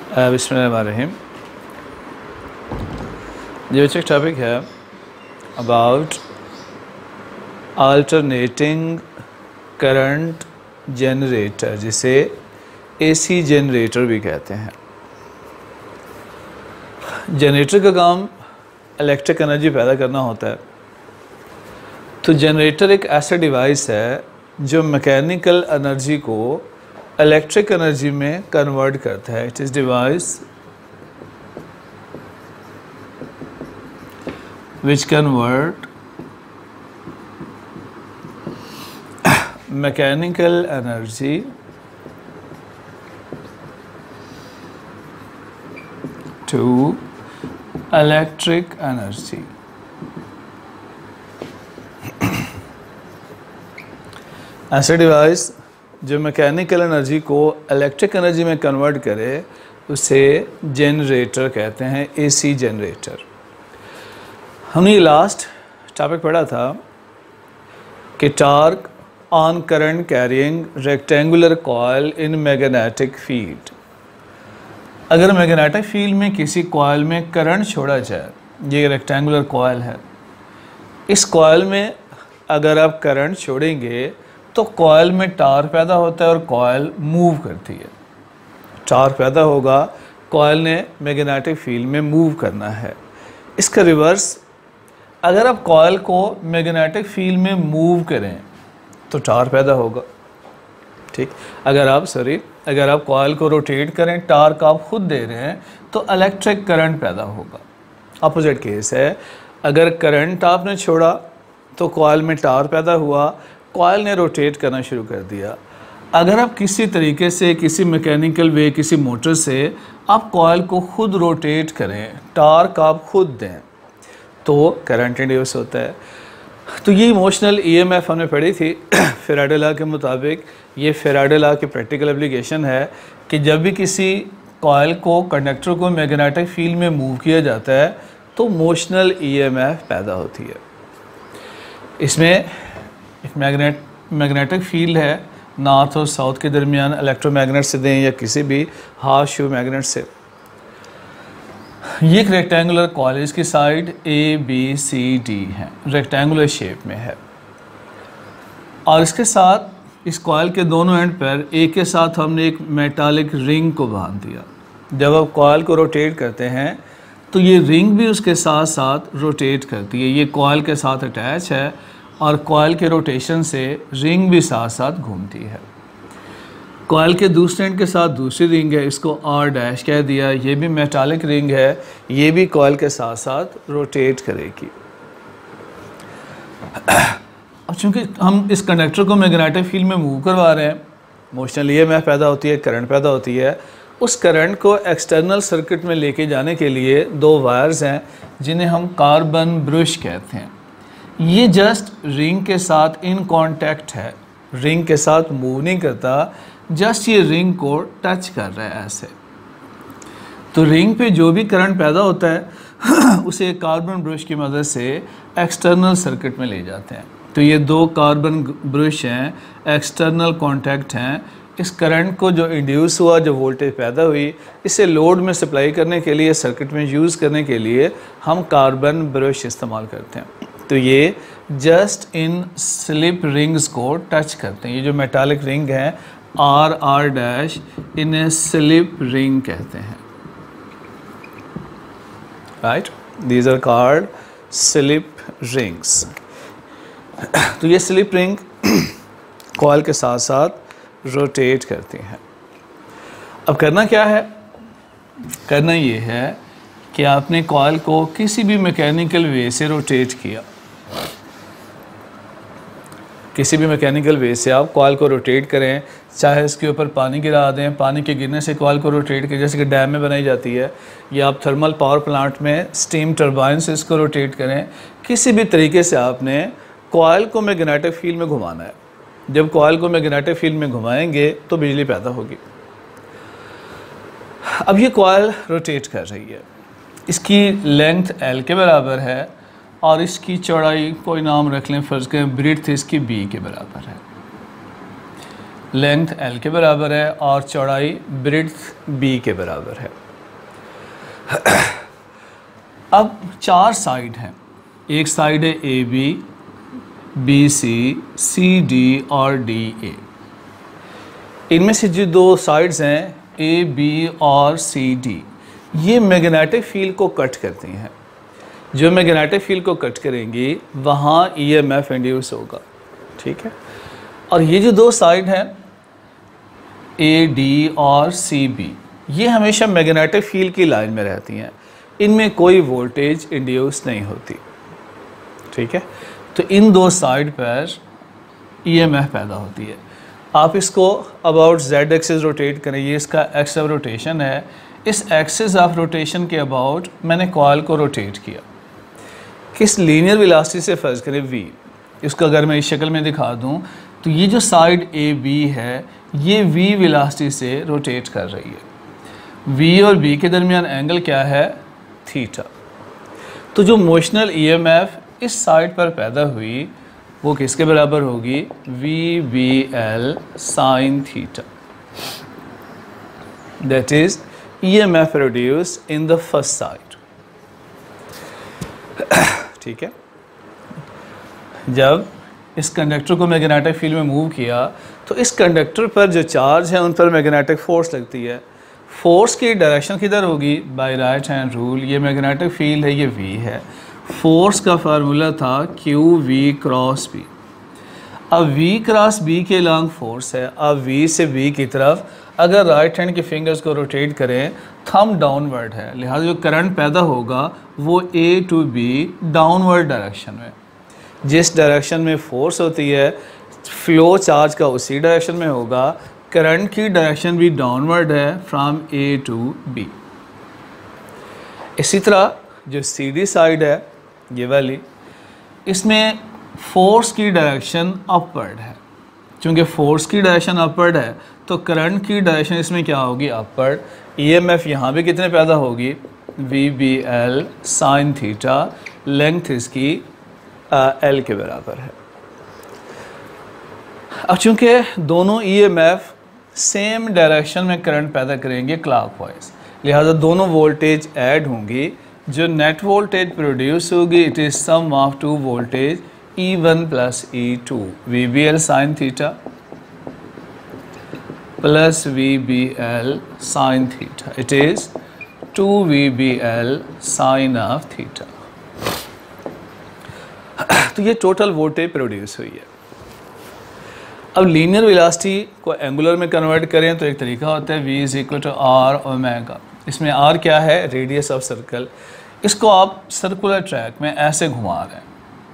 बिस्मिल्लाहिर्रहमानिर्रहीम। ये बच्चे टॉपिक है अबाउट अल्टरनेटिंग करंट जनरेटर, जिसे एसी जनरेटर भी कहते हैं। जनरेटर का काम इलेक्ट्रिक एनर्जी पैदा करना होता है। तो जनरेटर एक ऐसा डिवाइस है जो मैकेनिकल एनर्जी को इलेक्ट्रिक एनर्जी में कन्वर्ट करता है। It is device which convert mechanical energy to electric energy। ऐसा डिवाइस जो मैकेनिकल एनर्जी को इलेक्ट्रिक एनर्जी में कन्वर्ट करे उसे जनरेटर कहते हैं, एसी जनरेटर। हमने लास्ट टॉपिक पढ़ा था कि torque on current carrying rectangular coil in magnetic field. अगर मैग्नेटिक फील्ड में किसी कॉइल में करंट छोड़ा जाए, ये रेक्टेंगुलर कॉइल है, इस कॉइल में अगर आप करंट छोड़ेंगे तो कॉइल में टॉर्क पैदा होता है और कॉइल मूव करती है। टॉर्क पैदा होगा, कॉइल ने मैग्नेटिक फील्ड में मूव करना है। इसका रिवर्स, अगर आप कॉइल को मैग्नेटिक फील्ड में मूव करें तो टॉर्क पैदा होगा। ठीक, अगर आप कॉइल को रोटेट करें, टॉर्क आप खुद दे रहे हैं तो इलेक्ट्रिक करंट पैदा होगा। अपोजिट केस है, अगर करंट आपने छोड़ा तो कॉइल में टॉर्क पैदा हुआ, कॉइल ने रोटेट करना शुरू कर दिया। अगर आप किसी तरीके से, किसी मैकेनिकल वे, किसी मोटर से आप कॉइल को खुद रोटेट करें, टॉर्क आप खुद दें, तो करंट इंड्यूस होता है। तो ये इमोशनल ईएमएफ हमने पढ़ी थी फैराडे लॉ के मुताबिक। ये फैराडे लॉ की प्रैक्टिकल एप्लीकेशन है कि जब भी किसी कॉइल को, कंडक्टर को मैग्नेटिक फील्ड में मूव किया जाता है तो मोशनल ईएमएफ पैदा होती है। इसमें एक मैग्नेटिक फील्ड है नॉर्थ और साउथ के दरमियान, इलेक्ट्रोमैग्नेट से दें या किसी भी हाफ शू मैग्नेट से। ये एक रेक्टेंगुलर कॉइल, इसकी side A B C D है, रेक्टेंगुलर शेप में है, और इसके साथ इस कॉइल के दोनों एंड पर एक के साथ हमने एक मेटालिक रिंग को बांध दिया। जब आप कॉइल को रोटेट करते हैं तो ये रिंग भी उसके साथ साथ रोटेट करती है। ये कॉइल के साथ अटैच है और कॉइल के रोटेशन से रिंग भी साथ साथ घूमती है। कॉइल के दूसरे एंड के साथ दूसरी रिंग है, इसको आर डैश कह दिया। ये भी मेटालिक रिंग है, ये भी कॉइल के साथ साथ रोटेट करेगी। अब चूँकि हम इस कंडक्टर को मैग्नेटिक फील्ड में मूव करवा रहे हैं, मोशनल ईएमएफ पैदा होती है, करंट पैदा होती है। उस करंट को एक्सटर्नल सर्किट में लेके जाने के लिए दो वायर्स हैं जिन्हें हम कार्बन ब्रश कहते हैं। ये जस्ट रिंग के साथ इन कांटेक्ट है, रिंग के साथ मूव नहीं करता, जस्ट ये रिंग को टच कर रहा है ऐसे। तो रिंग पे जो भी करंट पैदा होता है उसे कार्बन ब्रश की मदद से एक्सटर्नल सर्किट में ले जाते हैं। तो ये दो कार्बन ब्रश हैं, एक्सटर्नल कांटेक्ट हैं। इस करंट को जो इंड्यूस हुआ, जो वोल्टेज पैदा हुई, इसे लोड में सप्लाई करने के लिए, सर्किट में यूज़ करने के लिए हम कार्बन ब्रश इस्तेमाल करते हैं। तो ये जस्ट इन स्लिप रिंग्स को टच करते हैं। ये जो मेटालिक रिंग है आर डैश, इन्हें स्लिप रिंग कहते हैं। Right, these are called slip rings. तो ये स्लिप रिंग कॉइल के साथ साथ रोटेट करती हैं। अब करना क्या है? करना ये है कि आपने कॉइल को किसी भी मैकेनिकल वे से रोटेट किया। किसी भी मैकेनिकल वे से आप कॉइल को रोटेट करें, चाहे इसके ऊपर पानी गिरा दें, पानी के गिरने से कॉइल को रोटेट करें, जैसे कि डैम में बनाई जाती है, या आप थर्मल पावर प्लांट में स्टीम टरबाइन से इसको रोटेट करें। किसी भी तरीके से आपने कॉइल को मैग्नेटिक फील्ड में घुमाना है। जब कॉइल को मैग्नेटिक फील्ड में घुमाएंगे तो बिजली पैदा होगी। अब ये कॉइल रोटेट कर रही है, इसकी लेंथ L के बराबर है और इसकी चौड़ाई कोई नाम रख लें, फ़र्ज़ करें ब्रेड्थ इसकी B के बराबर है। लेंथ L के बराबर है और चौड़ाई ब्रेड्थ B के बराबर है। अब 4 साइड हैं, एक साइड है AB, BC, CD और DA। इनमें से जो 2 साइड्स हैं AB और CD, ये मैग्नेटिक फील्ड को कट करती हैं। जो मैग्नेटिक फील्ड को कट करेंगी वहाँ EMF इंड्यूस होगा, ठीक है। और ये जो 2 साइड हैं AD और CB, ये हमेशा मैग्नेटिक फील्ड की लाइन में रहती हैं, इनमें कोई वोल्टेज इंड्यूस नहीं होती, ठीक है। तो इन 2 साइड पर EMF पैदा होती है। आप इसको अबाउट Z एक्सिस रोटेट करें, ये इसका एक्स ऑफ रोटेशन है। इस एक्सिस ऑफ रोटेशन के अबाउट मैंने कॉइल को रोटेट किया, किस लीनियर वेलोसिटी से फ़र्ज़ करें V। इसको अगर मैं इस शक्ल में दिखा दूं तो ये जो साइड AB है ये V वेलोसिटी से रोटेट कर रही है। V और B के दरमियान एंगल क्या है? थीटा। तो जो मोशनल EMF इस साइड पर पैदा हुई वो किसके बराबर होगी? VBL sin theta. That is EMF produced in the first side, ठीक है। जब इस कंडक्टर को मैग्नेटिक फील्ड में मूव किया तो इस कंडक्टर पर जो चार्ज है उन पर मैग्नेटिक फोर्स लगती है। फोर्स की डायरेक्शन किधर होगी? By right hand rule. ये मैग्नेटिक फील्ड है, ये V है। फोर्स का फार्मूला था QV क्रॉस B। अब V क्रॉस B के लॉन्ग फोर्स है। अब V से B की तरफ अगर राइट हैंड के फिंगर्स को रोटेट करें, थंब डाउनवर्ड है, लिहाजा जो करंट पैदा होगा वो A to B downward direction में। जिस डायरेक्शन में फोर्स होती है फ्लो चार्ज का उसी डायरेक्शन में होगा। करंट की डायरेक्शन भी डाउनवर्ड है फ्रॉम A to B। इसी तरह जो CD साइड है ये वाली, इसमें फोर्स की डायरेक्शन अपवर्ड है। क्योंकि फोर्स की डायरेक्शन अपवर्ड है तो करंट की डायरेक्शन इसमें क्या होगी? अपवर्ड। EMF यहाँ भी कितने पैदा होगी? VBL sin theta. लेंथ इसकी L के बराबर है। अब चूँकि दोनों EMF सेम डायरेक्शन में करंट पैदा करेंगे क्लॉकवाइज, लिहाजा दोनों वोल्टेज ऐड होंगी। जो नेट वोल्टेज प्रोड्यूस होगी it is sum of 2 voltage E1 plus E2। VBL sin theta plus VBL sin theta, it is 2 VBL sin of theta. तो ये टोटल वोल्टेज प्रोड्यूस हुई है। अब लीनियर वेलोसिटी को angular में कन्वर्ट करें तो एक तरीका होता है V = R ओमेगा। इसमें R क्या है? Radius of circle. इसको आप सर्कुलर ट्रैक में ऐसे घुमा रहे हैं।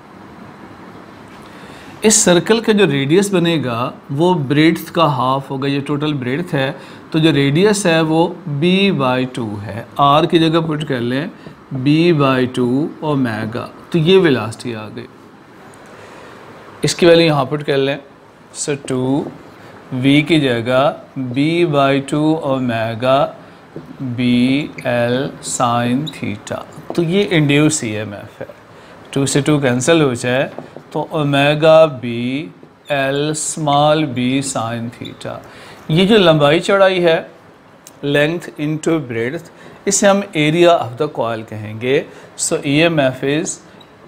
इस सर्कल का जो रेडियस बनेगा वो ब्रेड्थ का हाफ होगा। ये टोटल ब्रेड्थ है, तो जो रेडियस है वो B/2 है। R की जगह पुट कर लें B/2 ओमेगा, तो ये वेलोसिटी आ गई। इसकी वैल्यू यहाँ पुट कर लें, सो 2 V की जगह B/2 omega BL sin theta. तो ये इंड्यूस EMF है। 2 से 2 कैंसिल हो जाए तो omega BL small b sin theta. ये जो लंबाई चौड़ाई है लेंथ इनटू ब्रेड्थ, इसे हम एरिया ऑफ द कॉइल कहेंगे। So EMF is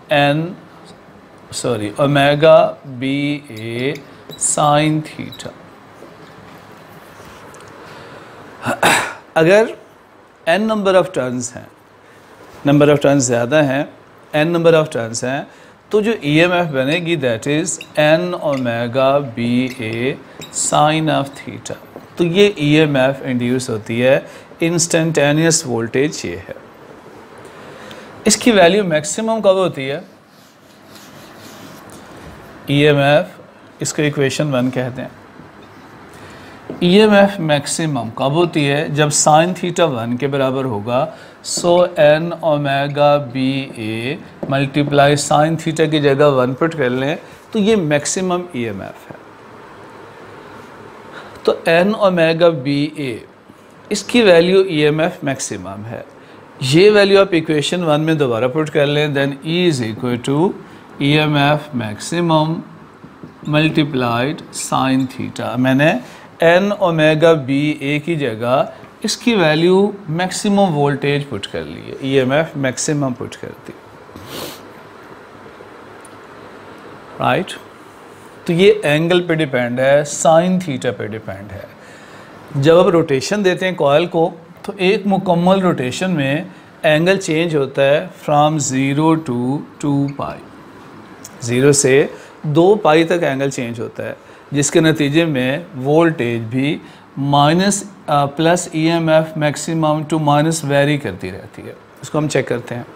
omega BA sin theta. अगर n नंबर ऑफ टर्न्स हैं, नंबर ऑफ टर्न्स ज़्यादा हैं, n नंबर ऑफ टर्न्स हैं, तो जो EMF बनेगी that is n omega BA sin of theta. तो ये EMF इंड्यूस होती है, इंस्टेंटेनियस वोल्टेज ये है। इसकी वैल्यू मैक्सिमम कब होती है? EMF, इसको इक्वेशन 1 कहते हैं। EMF मैक्सिमम कब होती है? जब sin थीटा 1 के बराबर होगा। So n omega BA multiply sin theta की जगह 1 पुट कर लें तो ये मैक्सिमम EMF है। तो n ओमेगा BA इसकी वैल्यू EMF मैक्सिमम है। ये वैल्यू आप इक्वेशन 1 में दोबारा पुट कर लें, then E is equal to EMF maximum multiplied sine theta. मैंने एन ओमेगा बी ए की जगह इसकी वैल्यू मैक्सिमम वोल्टेज पुट कर ली है, ईएमएफ मैक्सिमम पुट कर दी, राइट। तो ये एंगल पे डिपेंड है, साइन थीटा पे डिपेंड है। जब आप रोटेशन देते हैं कॉइल को तो एक मुकम्मल रोटेशन में एंगल चेंज होता है फ्रॉम 0 टू 2 पाई, 0 से 2 पाई तक एंगल चेंज होता है, जिसके नतीजे में वोल्टेज भी minus plus EMF maximum to minus vary करती रहती है। इसको हम चेक करते हैं।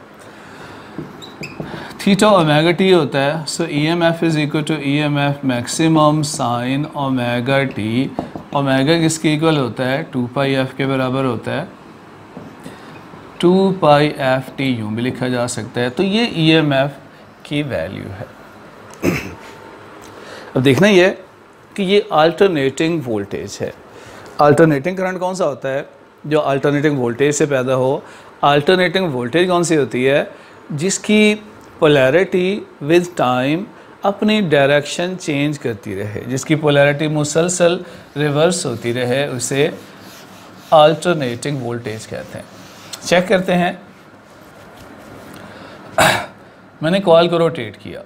थीटा ओमेगा टी होता है, so EMF is equal to EMF maximum sine omega t. Omega किसके इक्वल होता है, 2 पाई एफ के बराबर होता है, 2 पाई एफ टी यूँ भी लिखा जा सकता है। तो ये ईएमएफ की वैल्यू है। अब देखना ये कि ये अल्टरनेटिंग वोल्टेज है। अल्टरनेटिंग करंट कौन सा होता है, जो अल्टरनेटिंग वोल्टेज से पैदा हो। अल्टरनेटिंग वोल्टेज कौन सी होती है, जिसकी पोलैरिटी विद टाइम अपनी डायरेक्शन चेंज करती रहे, जिसकी पोलैरिटी मुसलसल रिवर्स होती रहे, उसे अल्टरनेटिंग वोल्टेज कहते हैं। चेक करते हैं। मैंने कॉइल को रोटेट किया,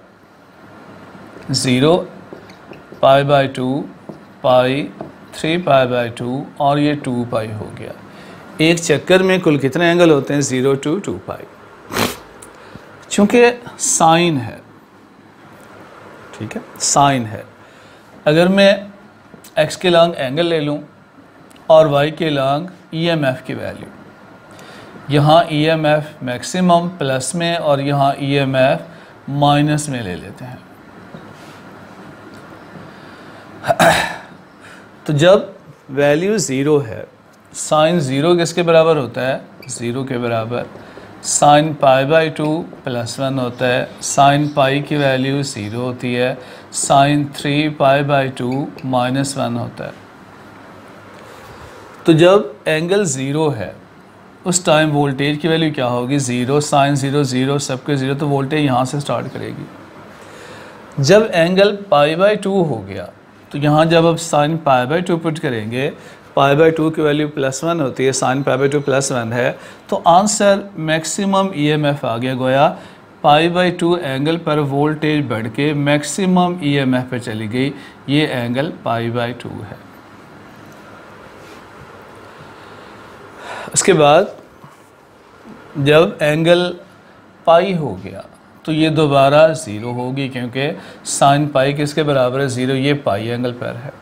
0 पाई बाई 2 पाई 3 पाई बाई 2 और ये 2 पाई हो गया। एक चक्कर में कुल कितने एंगल होते हैं, 0 टू 2 पाई। चूँकि साइन है, ठीक है, साइन है, अगर मैं x के लॉन्ग एंगल ले लूँ और y के लॉन्ग ईएमएफ की वैल्यू, यहाँ ईएमएफ मैक्सिमम प्लस में और यहाँ ईएमएफ माइनस में ले लेते हैं। तो जब वैल्यू 0 है, साइन 0 किसके बराबर होता है, 0 के बराबर। साइन पाई बाई 2 प्लस 1 होता है, साइन पाई की वैल्यू 0 होती है, साइन 3 पाई बाई 2 माइनस 1 होता है। तो जब एंगल 0 है उस टाइम वोल्टेज की वैल्यू क्या होगी, 0, साइन 0 0 सबके 0, तो वोल्टेज यहाँ से स्टार्ट करेगी। जब एंगल पाई बाई 2 हो गया तो यहाँ जब आप साइन पाई बाई 2 पुट करेंगे, पाई बाई 2 की वैल्यू प्लस 1 होती है, साइन पाई बाई 2 प्लस 1 है, तो आंसर मैक्सिमम ईएमएफ आ गया। गोया पाई बाई 2 एंगल पर वोल्टेज बढ़ के मैक्सिमम ईएमएफ पे चली गई। ये एंगल पाई बाई 2 है। उसके बाद जब एंगल पाई हो गया तो ये दोबारा 0 होगी, क्योंकि साइन पाई किसके बराबर है, 0। ये पाई एंगल पर है।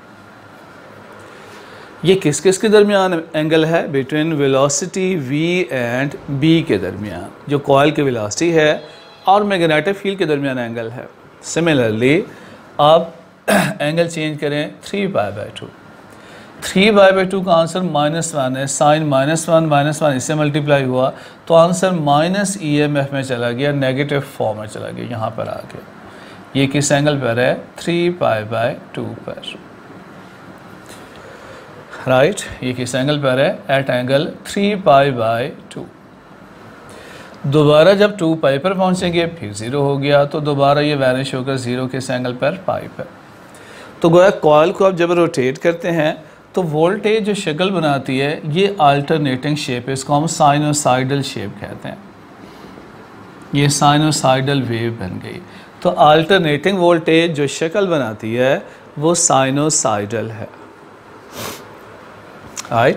ये किस किस के दरमियान एंगल है, between velocity v and b के दरमियान, जो कॉइल की वेलोसिटी है और मैग्नेटिक फील्ड के दरमियान एंगल है। सिमिलरली आप एंगल चेंज करें 3 पाई बाई 2, 3 पाई बाई 2 का आंसर -1 है, साइन -1 इससे मल्टीप्लाई हुआ तो आंसर माइनस ईएमएफ में चला गया, नेगेटिव फॉर्म में चला गया, यहाँ पर आ गया। ये किस एंगल पर है, 3 पाई बाई 2 पर, राइट। ये किस एंगल पर है, एट एंगल 3 पाई बाई 2। दोबारा जब 2 पाई पर पहुंचेंगे फिर 0 हो गया, तो दोबारा ये वैनिश होकर 0 किस एंगल पर, पाई पर। तो गोया कॉइल को आप जब रोटेट करते हैं तो वोल्टेज जो शक्ल बनाती है ये अल्टरनेटिंग शेप है, इसको हम साइनोसाइडल शेप कहते हैं। ये साइनोसाइडल वेव बन गई। तो अल्टरनेटिंग वोल्टेज जो शक्ल बनाती है वो साइनोसाइडल है, राइट।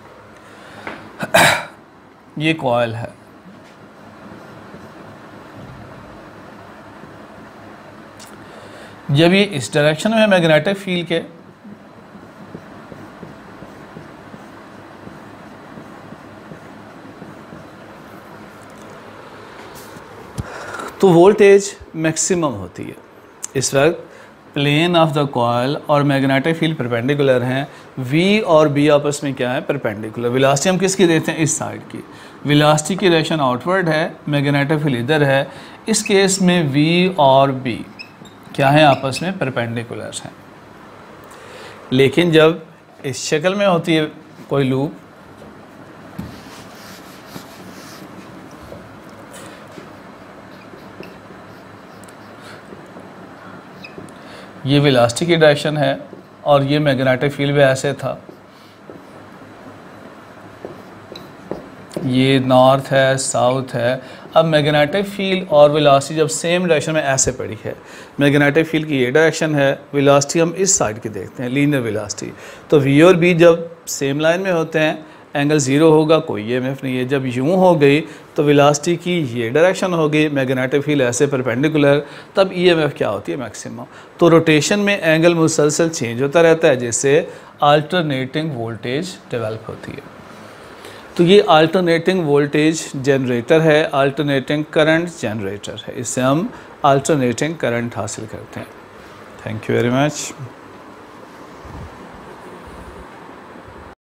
ये कॉइल है। जब ये इस डायरेक्शन में मैग्नेटिक फील्ड के तो वोल्टेज मैक्सिमम होती है। इस वक्त प्लेन ऑफ द कॉइल और मैग्नेटिक फील्ड परपेंडिकुलर हैं। V और B आपस में क्या है, परपेंडिकुलर। वेलोसिटी हम किसकी देते हैं, इस साइड की। वेलोसिटी की डायरेक्शन आउटवर्ड है, मैग्नेटिक फील्ड इधर है। इस केस में V और B क्या है, आपस में परपेंडिकुलर हैं। लेकिन जब इस शक्ल में होती है कोई लूप, ये वेलोसिटी की डायरेक्शन है और ये मैग्नेटिक फील्ड भी ऐसे था, ये नॉर्थ है, साउथ है। अब मैग्नेटिक फील्ड और वेलोसिटी जब सेम डायरेक्शन में ऐसे पड़ी है, मैग्नेटिक फील्ड की ये डायरेक्शन है, वेलोसिटी हम इस साइड की देखते हैं, लीनियर वेलोसिटी। तो वी और बी जब सेम लाइन में होते हैं एंगल ज़ीरो होगा, कोई ईएमएफ नहीं है। जब यूं हो गई तो वेलोसिटी की ये डायरेक्शन हो गई, मैग्नेटिक फील्ड ऐसे परपेंडिकुलर, तब ईएमएफ क्या होती है, मैक्सिमम। तो रोटेशन में एंगल मुसलसल चेंज होता रहता है, जिससे अल्टरनेटिंग वोल्टेज डेवलप होती है। तो ये अल्टरनेटिंग वोल्टेज जनरेटर है, अल्टरनेटिंग करंट जनरेटर है। इससे हम अल्टरनेटिंग करंट हासिल करते हैं। Thank you very much.